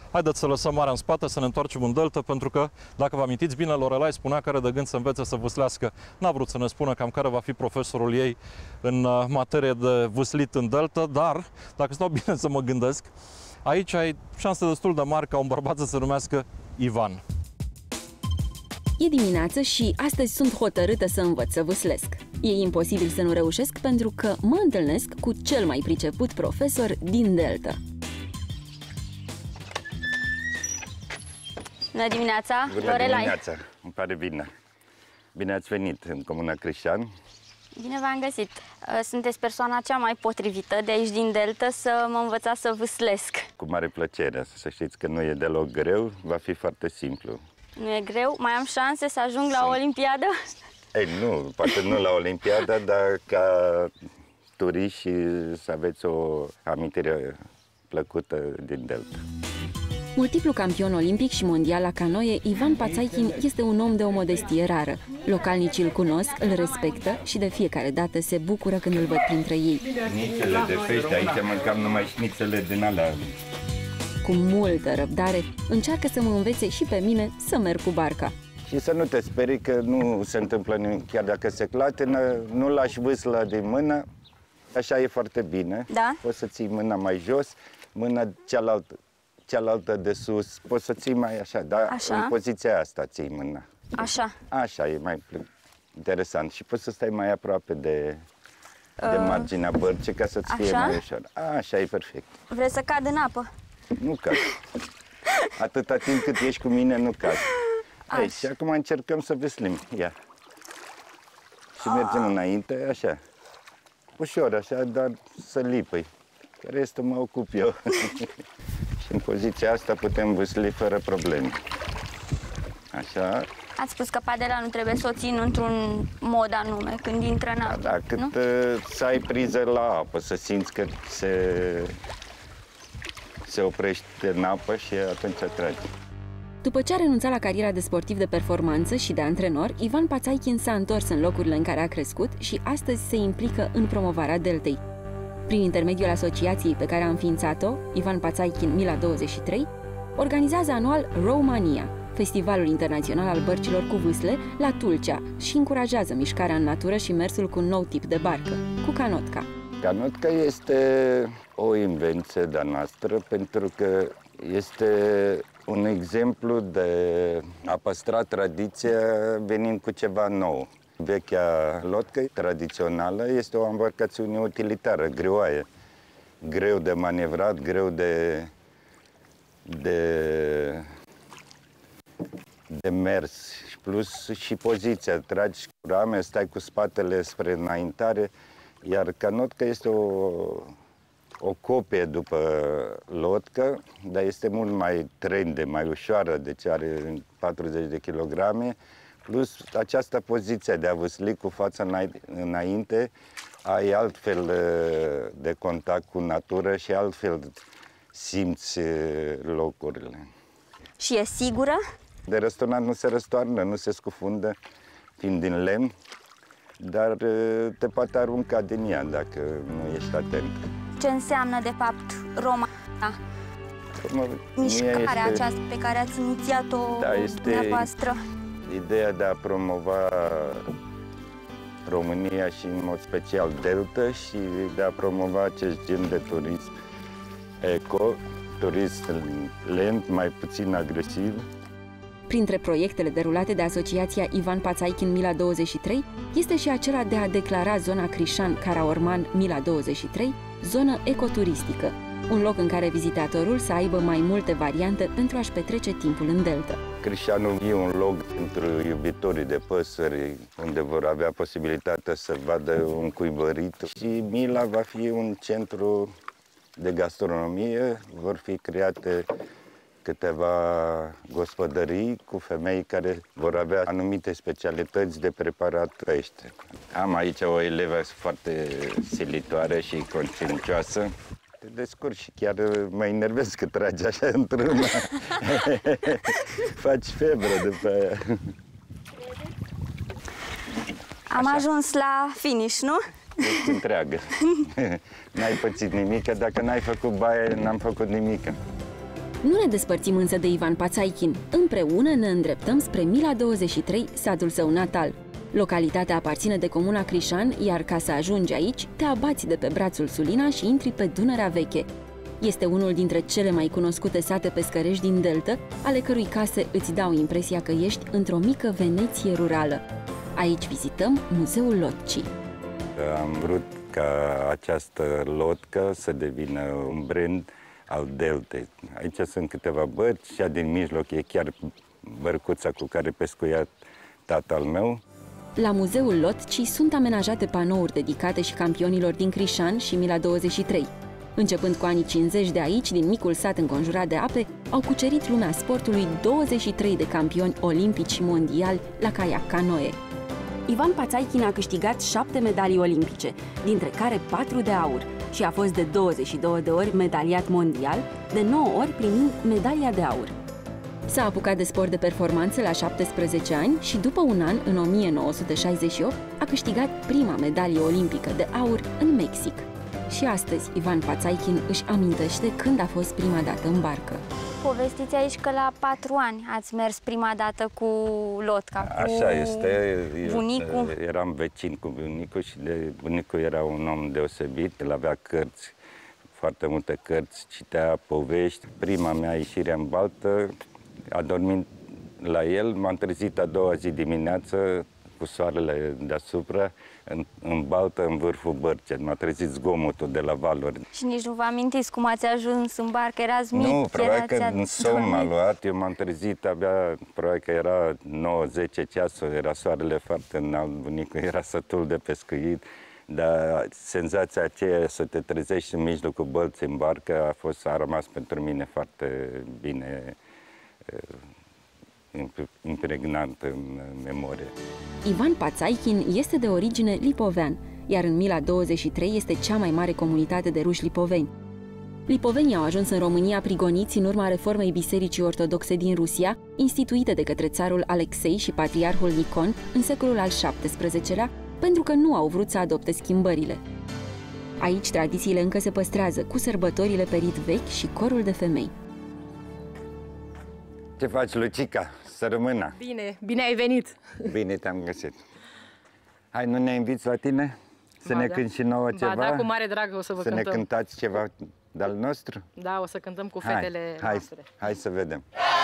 Haideți să lăsăm marea în spate, să ne întoarcem în delta, pentru că, dacă vă amintiți bine, Lorelai spunea că are de gând să învețe să vâslească. N-a vrut să ne spună cam care va fi profesorul ei în materie de vâslit în delta, dar, dacă stau bine să mă gândesc, aici ai șanse destul de mari ca un bărbat să se numească Ivan. E dimineață și astăzi sunt hotărâtă să învăț să vâslesc. E imposibil să nu reușesc pentru că mă întâlnesc cu cel mai priceput profesor din delta. Bună dimineața, Bună Lorelai. dimineața, îmi pare bine. Bine ați venit în Comuna Crișan. Bine v-am găsit. Sunteți persoana cea mai potrivită de aici din delta să mă învățați să vâslesc. Cu mare plăcere, să știți că nu e deloc greu, va fi foarte simplu. Nu e greu? Mai am șanse să ajung la o olimpiadă? Ei, nu, poate nu la Olimpiada, dar ca turiști să aveți o amintire plăcută din delta. Multiplu campion olimpic și mondial la canoe, Ivan Pațaichin este un om de o modestie rară. Localnicii îl cunosc, îl respectă și de fiecare dată se bucură când îl văd printre ei. Șnițele de pește, aici mâncam numai șnițele din alea. Cu multă răbdare, încearcă să mă învețe și pe mine să merg cu barca. Și să nu te sperii că nu se întâmplă nimic, chiar dacă se clatină, nu lași vâsla din mână, așa e foarte bine. Da? Poți să ții mâna mai jos, mâna cealaltă de sus, poți să ții mai așa, dar Așa? în poziția asta ții mâna. Așa. Așa, e mai interesant și poți să stai mai aproape de marginea bărcii ca să-ți fie Așa? mai ușor. Așa, e perfect. Vreți să cad în apă? Nu cazi. Atâta timp cât ești cu mine, nu cazi. Ei, și acum încercăm să veslim. Ia. Și mergem înainte, așa. Ușor, așa, dar să lipăi. Restul mă ocup eu. Și în poziția asta putem vâsli fără probleme. Așa. Ați spus că padela nu trebuie să o țin într-un mod anume când intră în apă, Da, cât să ai priză la apă, să simți că se oprește în apă și atunci tragi. După ce a renunțat la cariera de sportiv de performanță și de antrenor, Ivan Pațaichin s-a întors în locurile în care a crescut și astăzi se implică în promovarea deltei. Prin intermediul asociației pe care a înființat-o, Ivan Pațaichin Mila 23, organizează anual Romania, festivalul internațional al bărcilor cu vâsle, la Tulcea și încurajează mișcarea în natură și mersul cu un nou tip de barcă, cu canotca. Canotca este o invenție de-a noastră pentru că este un exemplu de a păstra tradiția venind cu ceva nou. Vechea lodcă tradițională este o embarcațiune utilitară, greoaie, greu de manevrat, greu de mers, plus și poziția, tragi cu rame, stai cu spatele spre înaintare, iar canotca este o copie după lodcă, dar este mult mai trendy, mai ușoară, deci are 40 de kilograme, plus această poziție de a vâsli cu fața înainte, ai altfel de contact cu natura și altfel simți locurile. Și e sigură? De restaurant nu se răstoarnă, nu se scufundă, fiind din lemn, dar te poate arunca din ea dacă nu ești atent. Ce înseamnă, de fapt, Romania? Mișcarea aceasta pe care ați inițiat-o dumneavoastră? Ideea de a promova România și în mod special delta și de a promova acest gen de turism eco, turism lent, mai puțin agresiv. Printre proiectele derulate de asociația Ivan Pațaichin Mila 23 este și acela de a declara zona Crișan-Caraorman Mila 23 zonă ecoturistică, un loc în care vizitatorul să aibă mai multe variante pentru a-și petrece timpul în delta. Crișanul e un loc pentru iubitorii de păsări, unde vor avea posibilitatea să vadă un cuibărit. Și Mila va fi un centru de gastronomie, vor fi create câteva gospodării cu femei care vor avea anumite specialități de preparat pește. Am aici o elevă foarte silitoare și consciencioasă. Te descurci și chiar mă enervez că tragi așa într-una. Faci febră după aia. Am ajuns la finish, nu? Ești întreagă. N-ai pățit nimic, dacă n-ai făcut baie, n-am făcut nimic. Nu ne despărțim însă de Ivan Pațaichin. Împreună ne îndreptăm spre Mila 23, satul său natal. Localitatea aparține de comuna Crișan, iar ca să ajungi aici, te abați de pe brațul Sulina și intri pe Dunărea Veche. Este unul dintre cele mai cunoscute sate pescărești din Deltă, ale cărui case îți dau impresia că ești într-o mică Veneție rurală. Aici vizităm Muzeul Lotcii. Am vrut ca această lotcă să devină un brand al Deltei. Aici sunt câteva bărci, cea din mijloc e chiar bărcuța cu care pescuia tatăl meu. La Muzeul Lotcii sunt amenajate panouri dedicate și campionilor din Crișan și Mila 23. Începând cu anii 50 de aici, din micul sat înconjurat de ape, au cucerit lumea sportului 23 de campioni olimpici și mondiali la caiac canoe. Ivan Pațaichin a câștigat 7 medalii olimpice, dintre care 4 de aur, și a fost de 22 de ori medaliat mondial, de 9 ori primind medalia de aur. S-a apucat de sport de performanță la 17 ani și după un an, în 1968, a câștigat prima medalie olimpică de aur în Mexic. Și astăzi, Ivan Pațaichin își amintește când a fost prima dată în barcă. Povestiți aici că la 4 ani ați mers prima dată cu lotca, cu Așa este. bunicul. Eram vecin cu bunicul și bunicul era un om deosebit. El avea cărți, foarte multe cărți, citea povești. Prima mea ieșire în baltă, a dormit la el, m-am trezit a doua zi dimineață cu soarele deasupra, în baltă, în vârful bărcii. M-a trezit zgomotul de la valuri. Și nici nu vă amintiți cum ați ajuns în barcă, erați mic? Nu, probabil că în somn m-a luat. Eu m-am trezit abia, probabil că era 9-10 ceasuri, era soarele foarte înalt, bunicul era sătul de pescuit. Dar senzația aceea să te trezești în mijlocul bălții în barcă a rămas pentru mine foarte bine impregnant în memorie. Ivan Pațaichin este de origine lipovean, iar în Mila 23 este cea mai mare comunitate de ruși lipoveni. Lipovenii au ajuns în România prigoniți în urma reformei Bisericii Ortodoxe din Rusia, instituite de către țarul Alexei și patriarhul Nicon în secolul al XVII-lea, pentru că nu au vrut să adopte schimbările. Aici tradițiile încă se păstrează, cu sărbătorile pe rit vechi și corul de femei. Ce faci, Lucica? Să rămână! Bine, bine ai venit! Bine te-am găsit! Hai, nu ne inviți la tine? Să ne cânti și nouă ceva? Ba da, cu mare drag o să vă cântăm. Să ne cântați ceva de-al nostru? Da, o să cântăm cu fetele noastre. Hai să vedem!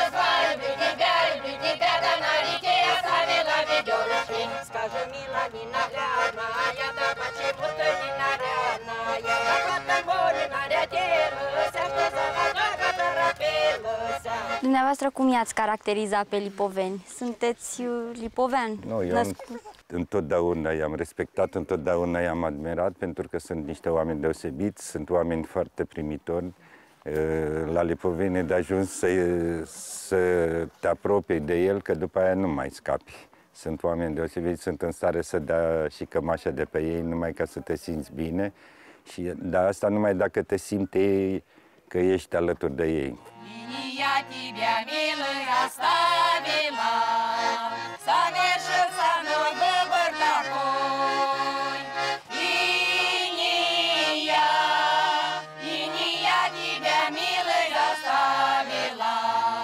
Dumneavoastră, cum i-ați caracteriza pe lipoveni? Sunteți lipovean? Nu, eu întotdeauna i-am respectat, întotdeauna i-am admirat, pentru că sunt niște oameni deosebiți, sunt oameni foarte primitori. La lipoveni e de ajuns să te apropii de el, că după aia nu mai scapi. Sunt oameni deosebiți, sunt în stare să dea și cămașa de pe ei, numai ca să te simți bine. Dar asta numai dacă te simți că ești alături de ei. Я тебя, милый, оставила, совершил со мной выбор такой. И не я тебя, милый, заставила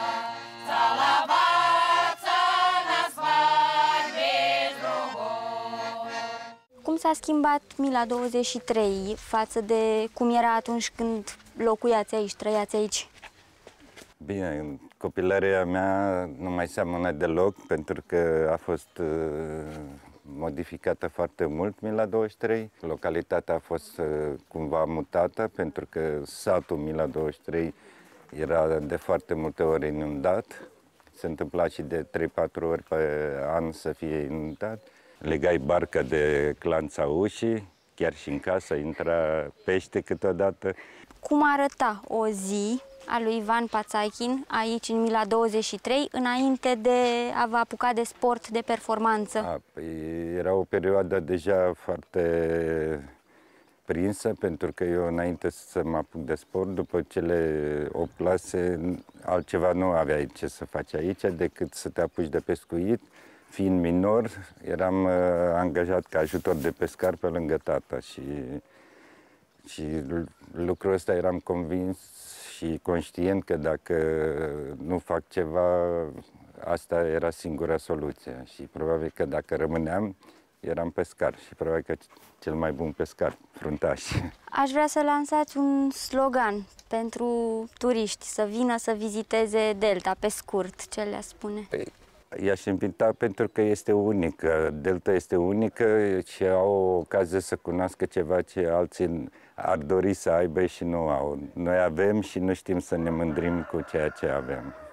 целоваться на свадьбе с другой. Cum s-a schimbat Mila 23 față de cum era atunci când locuiați aici, trăiați aici? Bine, copilăria mea nu mai seamănă deloc, pentru că a fost modificată foarte mult Mila 23. Localitatea a fost cumva mutată, pentru că satul Mila 23 era de foarte multe ori inundat. Se întâmpla și de 3-4 ori pe an să fie inundat. Legai barca de clanța ușii, chiar și în casă intra pește câteodată. Cum arăta o zi a lui Ivan Pațaichin aici în Mila 23 înainte de a vă apuca de sport de performanță? Era o perioadă deja foarte prinsă, pentru că eu înainte să mă apuc de sport, după cele 8 clase, altceva nu aveai ce să faci aici decât să te apuci de pescuit. Fiind minor, eram angajat ca ajutor de pescar pe lângă tata și lucrul ăsta eram convins și conștient că dacă nu fac ceva, asta era singura soluție. Și probabil că dacă rămâneam, eram pescar și probabil că cel mai bun pescar, fruntaș. Aș vrea să lansați un slogan pentru turiști, să vină să viziteze Delta, pe scurt, ce le-a spune? I-aș invita pentru că este unică. Delta este unică și au o ocazie să cunoască ceva ce alții ar dori să aibă și nu au. Noi avem și nu știm să ne mândrim cu ceea ce avem.